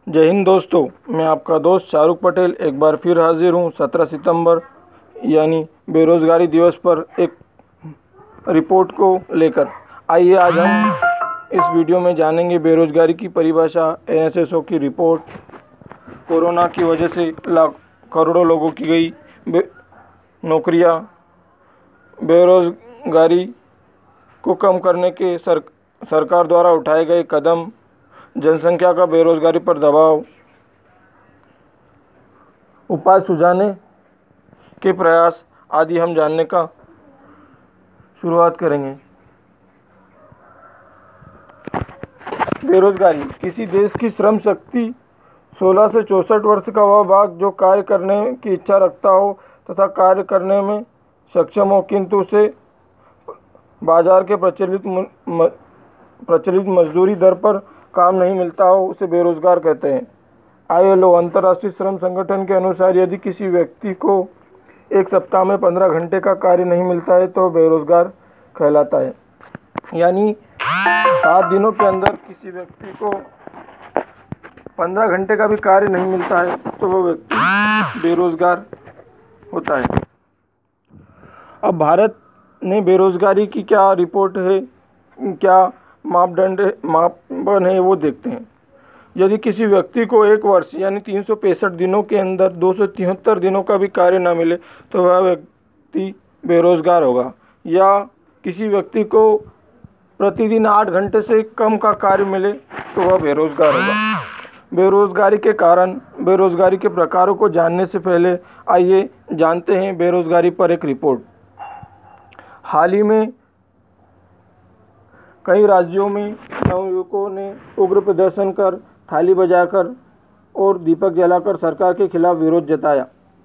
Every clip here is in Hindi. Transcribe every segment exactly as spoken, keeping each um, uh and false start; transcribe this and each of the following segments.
जय हिंद दोस्तों, मैं आपका दोस्त शाहरुख पटेल एक बार फिर हाजिर हूँ सत्रह सितंबर यानी बेरोज़गारी दिवस पर एक रिपोर्ट को लेकर। आइए आज हम इस वीडियो में जानेंगे बेरोज़गारी की परिभाषा, एन एस एस ओ की रिपोर्ट, कोरोना की वजह से लाख करोड़ों लोगों की गई बे, नौकरियां, बेरोज़गारी को कम करने के सर, सरकार द्वारा उठाए गए कदम, जनसंख्या का बेरोजगारी पर दबाव, उपाय सुझाने के प्रयास आदि हम जानने का शुरुआत करेंगे। बेरोजगारी किसी देश की श्रम शक्ति सोलह से चौंसठ वर्ष का वह भाग जो कार्य करने की इच्छा रखता हो तथा कार्य करने में सक्षम हो, किंतु उसे बाजार के प्रचलित म, प्रचलित मजदूरी दर पर काम नहीं मिलता हो, उसे बेरोजगार कहते हैं। आई एल ओ अंतर्राष्ट्रीय श्रम संगठन के अनुसार यदि किसी व्यक्ति को एक सप्ताह में पंद्रह घंटे का कार्य नहीं मिलता है तो बेरोजगार कहलाता है। यानी सात दिनों के अंदर किसी व्यक्ति को पंद्रह घंटे का भी कार्य नहीं मिलता है तो वह व्यक्ति बेरोजगार होता है। अब भारत ने बेरोजगारी की क्या रिपोर्ट है, क्या मापदंड मापन है, वो देखते हैं। यदि किसी व्यक्ति को एक वर्ष यानी तीन सौ पैंसठ दिनों के अंदर दो सौ तिहत्तर दिनों का भी कार्य न मिले तो वह व्यक्ति बेरोजगार होगा। या किसी व्यक्ति को प्रतिदिन आठ घंटे से कम का कार्य मिले तो वह बेरोजगार होगा। बेरोजगारी के कारण, बेरोजगारी के प्रकारों को जानने से पहले आइए जानते हैं बेरोजगारी पर एक रिपोर्ट। हाल ही में कई राज्यों में नवयुवकों ने उग्र प्रदर्शन कर, थाली बजाकर और दीपक जलाकर सरकार के खिलाफ विरोध जताया।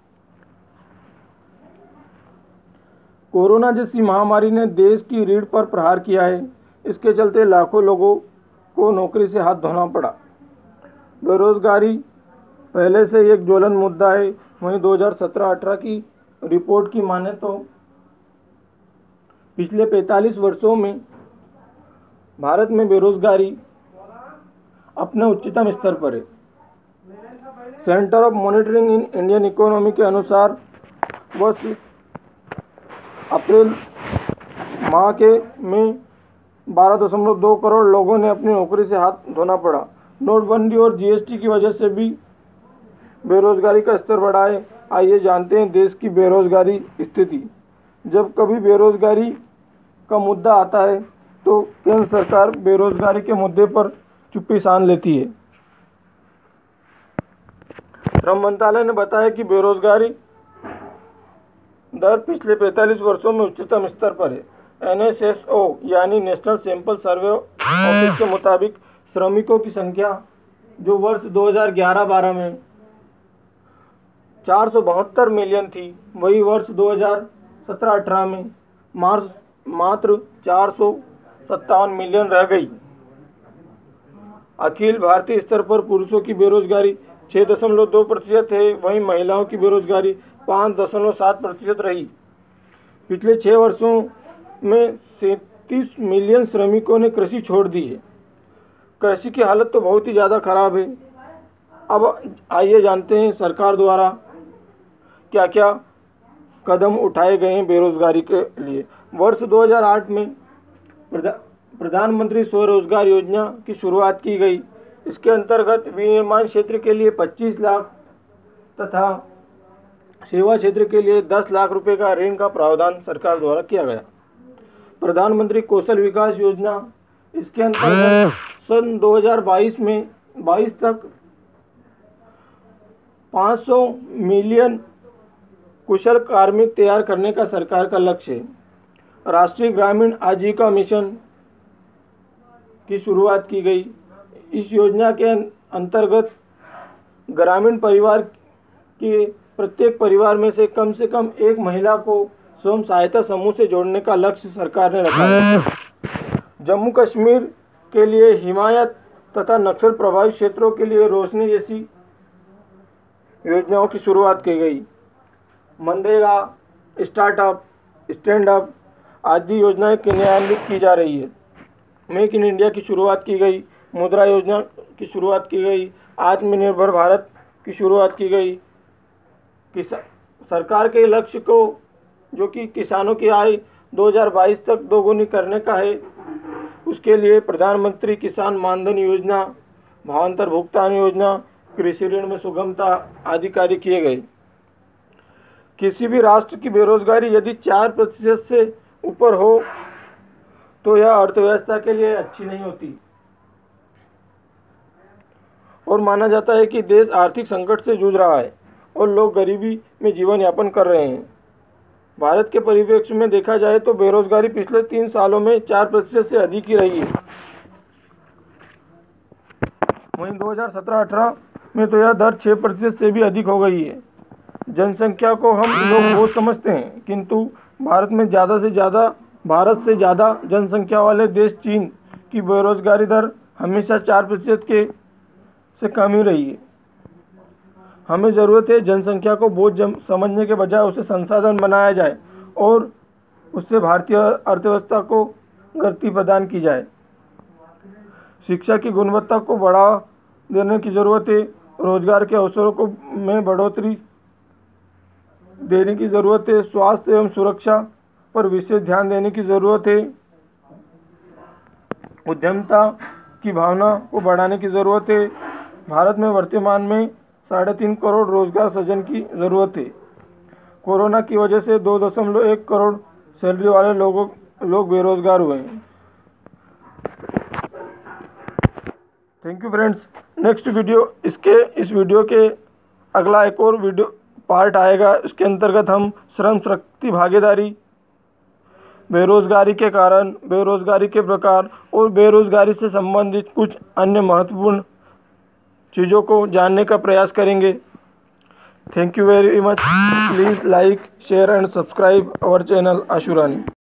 कोरोना जैसी महामारी ने देश की रीढ़ पर प्रहार किया है। इसके चलते लाखों लोगों को नौकरी से हाथ धोना पड़ा। बेरोजगारी पहले से एक ज्वलंत मुद्दा है। वहीं दो हज़ार सत्रह अठारह की रिपोर्ट की माने तो पिछले पैंतालीस वर्षों में भारत में बेरोजगारी अपने उच्चतम स्तर पर है। Centre of monitoring in Indian economy के अनुसार वर्ष अप्रैल माह के में बारह दशमलव दो करोड़ लोगों ने अपनी नौकरी से हाथ धोना पड़ा। नोटबंदी और जी एस टी की वजह से भी बेरोजगारी का स्तर बढ़ा है। आइए जानते हैं देश की बेरोजगारी स्थिति। जब कभी बेरोजगारी का मुद्दा आता है तो केंद्र सरकार बेरोजगारी के मुद्दे पर चुप्पी साध लेती है। श्रम मंत्रालय ने बताया कि बेरोजगारी दर पिछले पैंतालीस वर्षों में उच्चतम स्तर पर है। एन एस एस ओ यानी नेशनल सैंपल सर्वे ऑफिस के मुताबिक श्रमिकों की संख्या जो वर्ष दो हज़ार ग्यारह बारह में चार सौ बहत्तर मिलियन थी, वही वर्ष दो हज़ार सत्रह अठारह में मार्च मात्र चार सौ सत्तावन मिलियन रह गई। अखिल भारतीय स्तर पर पुरुषों की बेरोजगारी छः दशमलव दो प्रतिशत है, वहीं महिलाओं की बेरोजगारी पाँच दशमलव सात प्रतिशत रही। पिछले छः वर्षों में सैंतीस मिलियन श्रमिकों ने कृषि छोड़ दी है। कृषि की हालत तो बहुत ही ज़्यादा खराब है। अब आइए जानते हैं सरकार द्वारा क्या क्या कदम उठाए गए हैं बेरोजगारी के लिए। वर्ष दो हज़ार आठ में प्रधानमंत्री स्वरोजगार योजना की शुरुआत की गई। इसके अंतर्गत विनिर्माण क्षेत्र के लिए पच्चीस लाख तथा सेवा क्षेत्र के लिए दस लाख रुपए का ऋण का प्रावधान सरकार द्वारा किया गया। प्रधानमंत्री कौशल विकास योजना, इसके अंतर्गत सन दो हज़ार बाईस में बाईस तक पाँच सौ मिलियन कुशल कार्मिक तैयार करने का सरकार का लक्ष्य है। राष्ट्रीय ग्रामीण आजीविका मिशन की शुरुआत की गई। इस योजना के अंतर्गत ग्रामीण परिवार के प्रत्येक परिवार में से कम से कम एक महिला को स्वयं सहायता समूह से जोड़ने का लक्ष्य सरकार ने रखा है। जम्मू कश्मीर के लिए हिमायत तथा नक्सल प्रभावित क्षेत्रों के लिए रोशनी जैसी योजनाओं की शुरुआत की गई। मनरेगा, स्टार्टअप, स्टैंड अप आदि योजनाएं क्रियान्वित की जा रही है। मेक इन इंडिया की शुरुआत की गई, मुद्रा योजना की शुरुआत की गई, आत्मनिर्भर भारत की शुरुआत की गई। किसा सरकार के लक्ष्य को, जो कि किसानों की आय दो हज़ार बाईस तक दोगुनी करने का है, उसके लिए प्रधानमंत्री किसान मानधन योजना, भावांतर भुगतान योजना, कृषि ऋण में सुगमता आदि कार्य किए गए। किसी भी राष्ट्र की बेरोजगारी यदि चार प्रतिशत से ऊपर हो तो यह अर्थव्यवस्था के लिए अच्छी नहीं होती और माना जाता है कि देश आर्थिक संकट से जूझ रहा है और लोग गरीबी में जीवन यापन कर रहे हैं। भारत के परिप्रेक्ष्य में देखा जाए तो बेरोजगारी पिछले तीन सालों में चार प्रतिशत से अधिक ही रही है। वहीं दो हज़ार सत्रह अठारह में तो यह दर छः प्रतिशत से भी अधिक हो गई है। जनसंख्या को हम लोग बहुत समझते हैं, किंतु भारत में ज़्यादा से ज़्यादा भारत से ज़्यादा जनसंख्या वाले देश चीन की बेरोजगारी दर हमेशा चार प्रतिशत के से कम ही रही है। हमें ज़रूरत है जनसंख्या को बोझ समझने के बजाय उसे संसाधन बनाया जाए और उससे भारतीय अर्थव्यवस्था को गति प्रदान की जाए। शिक्षा की गुणवत्ता को बढ़ावा देने की ज़रूरत है। रोजगार के अवसरों को में बढ़ोतरी देने की ज़रूरत है। स्वास्थ्य एवं सुरक्षा पर विशेष ध्यान देने की ज़रूरत है। उद्यमता की भावना को बढ़ाने की ज़रूरत है। भारत में वर्तमान में साढ़े तीन करोड़ रोजगार सृजन की ज़रूरत है। कोरोना की वजह से दो दशमलव एक करोड़ सैलरी वाले लोगों लोग बेरोजगार हुए हैं। Thank you friends. Next video इसके इस वीडियो के अगला एक और वीडियो पार्ट आएगा। इसके अंतर्गत हम श्रम शक्ति भागीदारी, बेरोजगारी के कारण, बेरोजगारी के प्रकार और बेरोजगारी से संबंधित कुछ अन्य महत्वपूर्ण चीज़ों को जानने का प्रयास करेंगे। Thank you very much. Please like, share and subscribe our channel Ashurani.